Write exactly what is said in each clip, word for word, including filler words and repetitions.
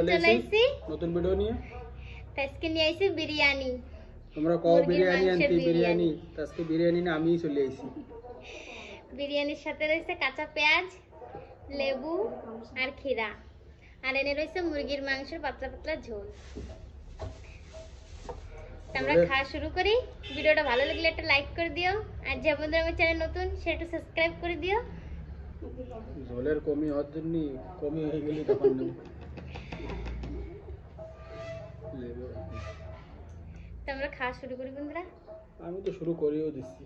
চলে আইছি নতুন ভিডিও নিয়ে। আজকে নিয়ে আইছি বিরিয়ানি। তোমরা কও বিরিয়ানি আনতে বিরিয়ানি, আজকে বিরিয়ানি না আমিই চলে আইছি। বিরিয়ানির সাথে রয়েছে কাঁচা পেঁয়াজ, লেবু আর খিরা, আর এনে রয়েছে মুরগির মাংসের পাতলা পাতলা ঝোল। আমরা খাওয়া শুরু করি। ভিডিওটা ভালো লাগলে একটা লাইক করে দিও, আর যে বন্ধুরা আমার চ্যানেল নতুন সেটা সাবস্ক্রাইব করে দিও। ঝোলের কমি হওয়ার জন্য কমি হয়ে গেলে তখন তো আমরা খাওয়া শুরু করি বন্ধুরা। আমি তো শুরু করেও দিচ্ছি।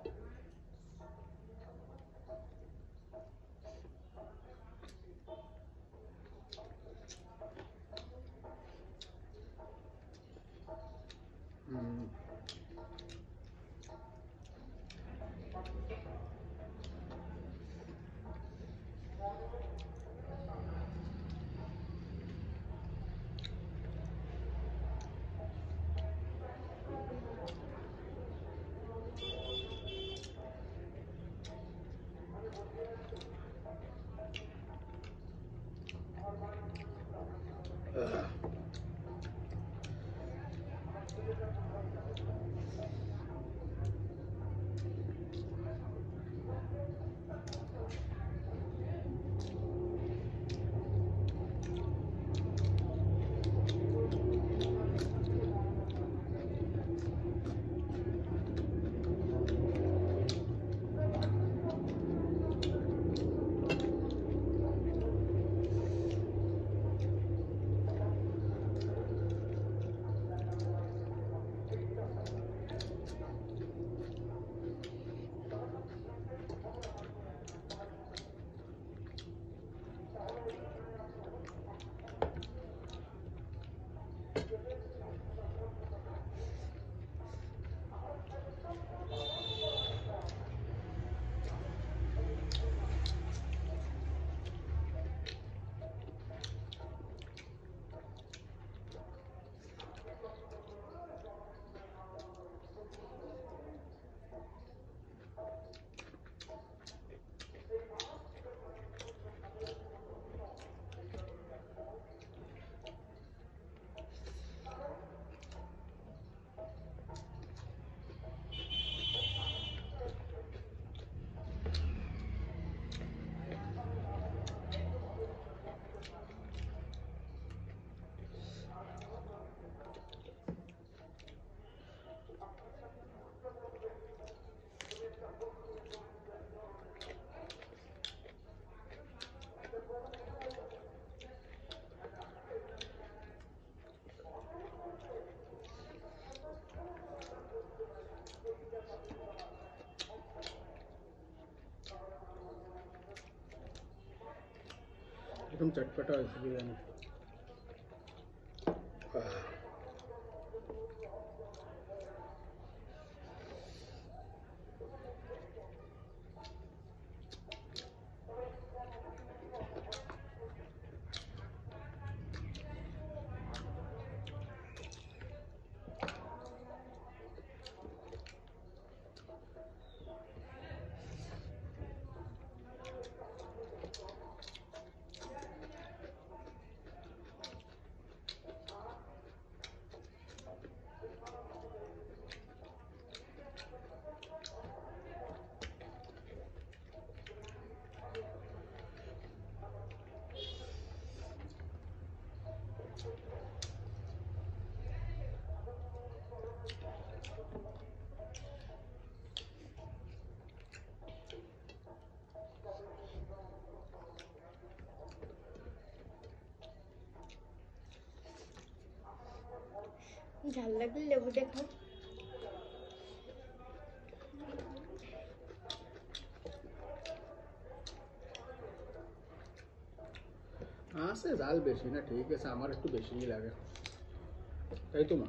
एकदम चटपटा है बिरयानी। ঝাল লাগলে লেবু দেখো। আছে ঝাল বেশি না, ঠিক আছে, আমার একটু বেশিই লাগে, তাই তো মা?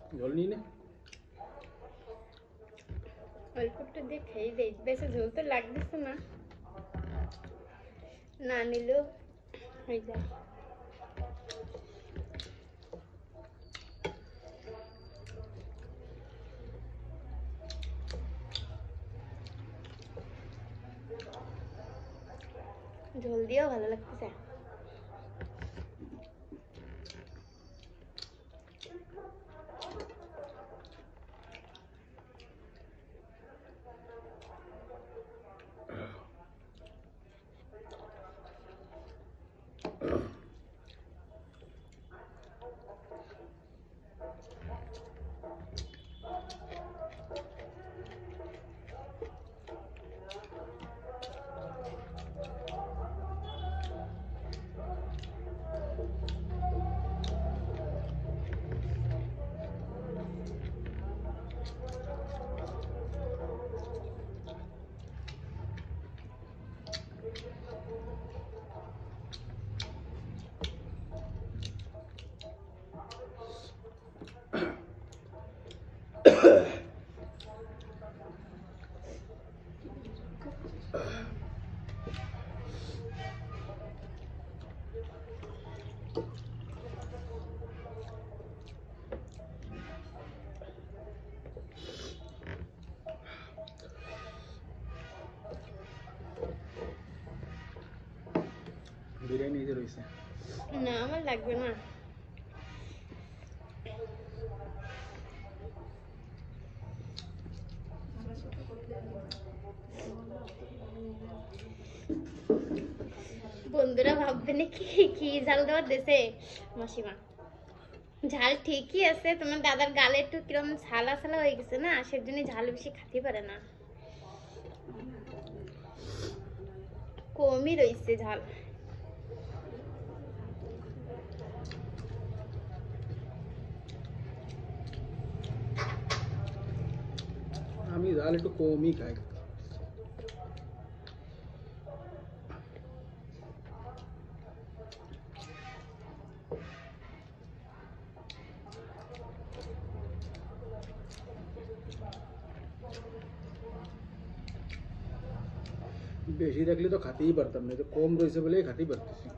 জল নিয়ে নে। অল্প একটু দিয়ে খেয়ে দেই, বেশি ঝোল তো লাগতেছে না, না নিলেও হয়ে যায়। ঝোল দিয়েও ভালো লাগতেছে। বিরিয়ানি এই যে রয়েছে। না আমার লাগবে না। বন্ধুরা ভাববে নাকি কি ঝাল দেওয়ার দেশে মাসিমা। ঝাল ঠিকই আছে, তোমার দাদার গালে একটু কিরম ছালা ছালা হয়ে গেছে না, সেজন্য ঝাল বেশি খেতে পারে না, কমই রয়েছে ঝাল। আমি ঝাল একটু কমই খাই। বেশি থাকলে তো খাতেই পারতাম না, তো কম রয়েছে বলেই খাতেই পারতেছি।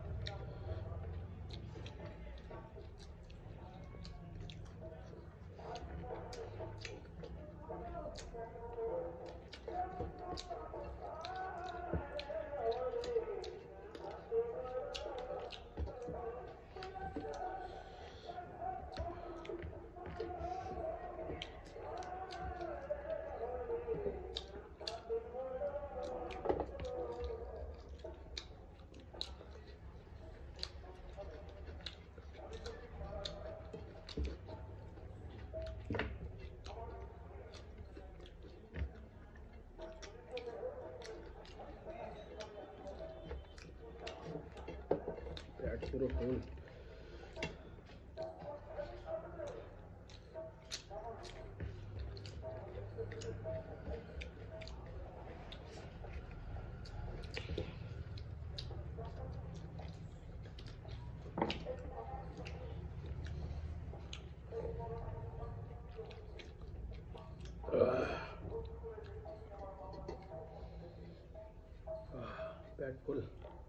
পেট পুরো ফুল। পেট ফুল।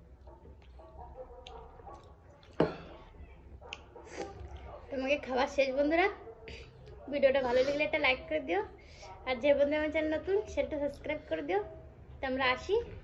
তোমাকে খাবার শেষ বন্ধুরা, ভিডিওটা ভালো লাগলে একটা লাইক করে দিও, আর যে বন্ধু আমার চ্যানেল নতুন সেটা সাবস্ক্রাইব করে দিও। তো আমরা আসি।